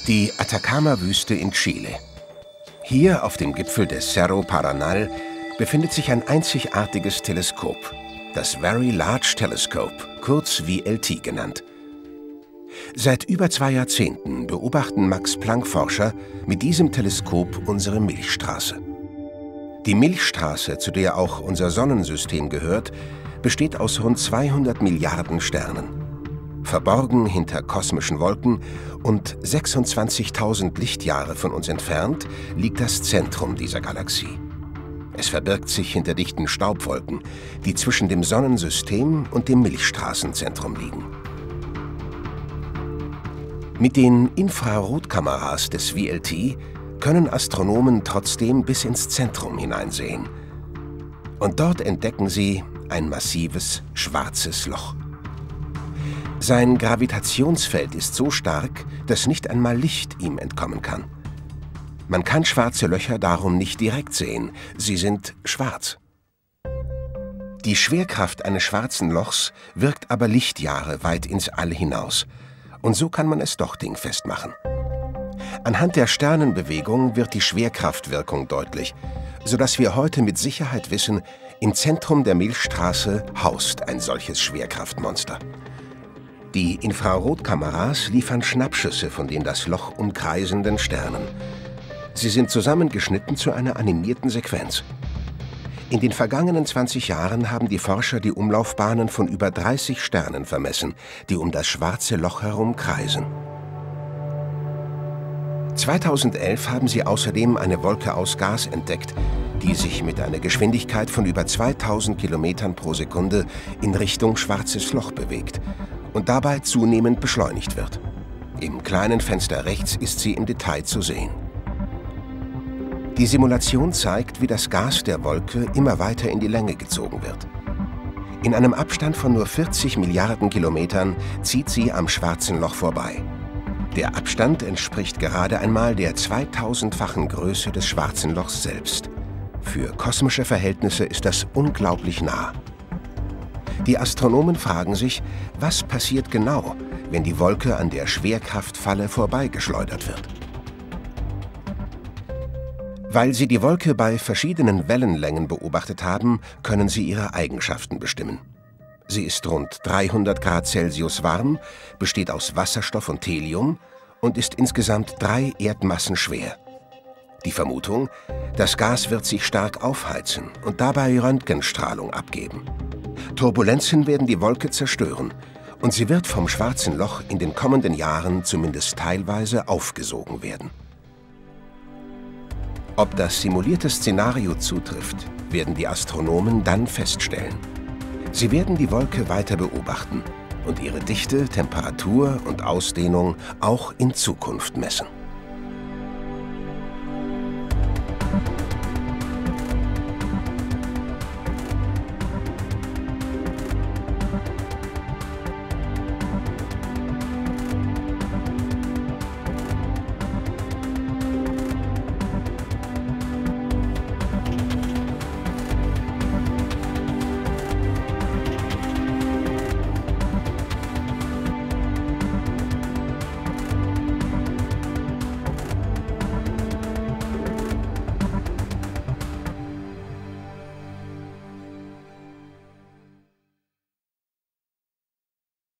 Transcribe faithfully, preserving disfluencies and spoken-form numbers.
Die Atacama-Wüste in Chile. Hier auf dem Gipfel des Cerro Paranal befindet sich ein einzigartiges Teleskop, das Very Large Telescope, kurz V L T genannt. Seit über zwei Jahrzehnten beobachten Max-Planck-Forscher mit diesem Teleskop unsere Milchstraße. Die Milchstraße, zu der auch unser Sonnensystem gehört, besteht aus rund zweihundert Milliarden Sternen. Verborgen hinter kosmischen Wolken und sechsundzwanzigtausend Lichtjahre von uns entfernt liegt das Zentrum dieser Galaxie. Es verbirgt sich hinter dichten Staubwolken, die zwischen dem Sonnensystem und dem Milchstraßenzentrum liegen. Mit den Infrarotkameras des V L T können Astronomen trotzdem bis ins Zentrum hineinsehen. Und dort entdecken sie ein massives, schwarzes Loch. Sein Gravitationsfeld ist so stark, dass nicht einmal Licht ihm entkommen kann. Man kann schwarze Löcher darum nicht direkt sehen, sie sind schwarz. Die Schwerkraft eines schwarzen Lochs wirkt aber Lichtjahre weit ins All hinaus. Und so kann man es doch dingfest machen. Anhand der Sternenbewegung wird die Schwerkraftwirkung deutlich, sodass wir heute mit Sicherheit wissen, im Zentrum der Milchstraße haust ein solches Schwerkraftmonster. Die Infrarotkameras liefern Schnappschüsse von den das Loch umkreisenden Sternen. Sie sind zusammengeschnitten zu einer animierten Sequenz. In den vergangenen zwanzig Jahren haben die Forscher die Umlaufbahnen von über dreißig Sternen vermessen, die um das schwarze Loch herum kreisen. zweitausendelf haben sie außerdem eine Wolke aus Gas entdeckt, die sich mit einer Geschwindigkeit von über zweitausend Kilometern pro Sekunde in Richtung Schwarzes Loch bewegt und dabei zunehmend beschleunigt wird. Im kleinen Fenster rechts ist sie im Detail zu sehen. Die Simulation zeigt, wie das Gas der Wolke immer weiter in die Länge gezogen wird. In einem Abstand von nur vierzig Milliarden Kilometern zieht sie am Schwarzen Loch vorbei. Der Abstand entspricht gerade einmal der zweitausendfachen Größe des Schwarzen Lochs selbst. Für kosmische Verhältnisse ist das unglaublich nah. Die Astronomen fragen sich, was passiert genau, wenn die Wolke an der Schwerkraftfalle vorbeigeschleudert wird. Weil sie die Wolke bei verschiedenen Wellenlängen beobachtet haben, können sie ihre Eigenschaften bestimmen. Sie ist rund dreihundert Grad Celsius warm, besteht aus Wasserstoff und Helium und ist insgesamt drei Erdmassen schwer. Die Vermutung: Das Gas wird sich stark aufheizen und dabei Röntgenstrahlung abgeben. Turbulenzen werden die Wolke zerstören und sie wird vom Schwarzen Loch in den kommenden Jahren zumindest teilweise aufgesogen werden. Ob das simulierte Szenario zutrifft, werden die Astronomen dann feststellen. Sie werden die Wolke weiter beobachten und ihre Dichte, Temperatur und Ausdehnung auch in Zukunft messen.